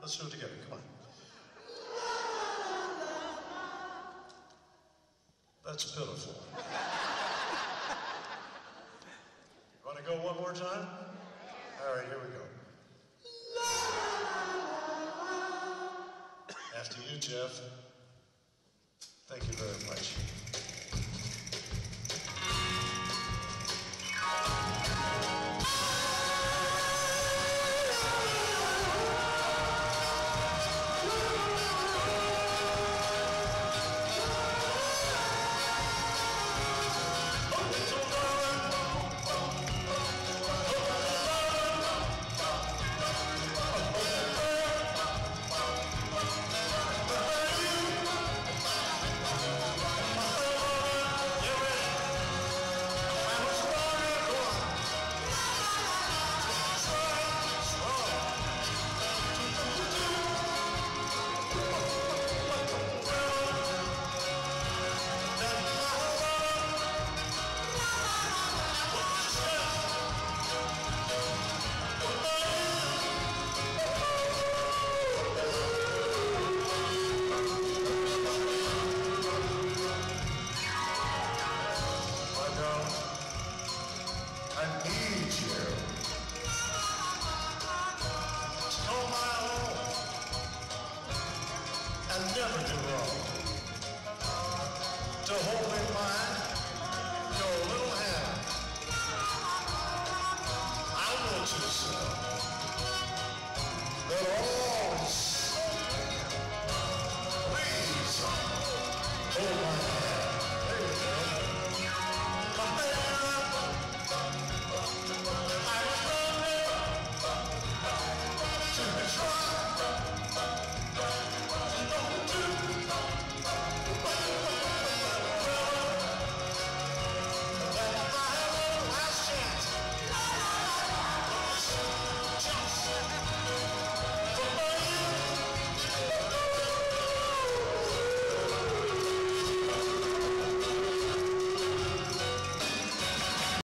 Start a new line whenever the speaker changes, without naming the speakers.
Let's do it together, come on. That's pitiful. You want to go one more time? All right, here we go. After you, Jeff. Thank you very much.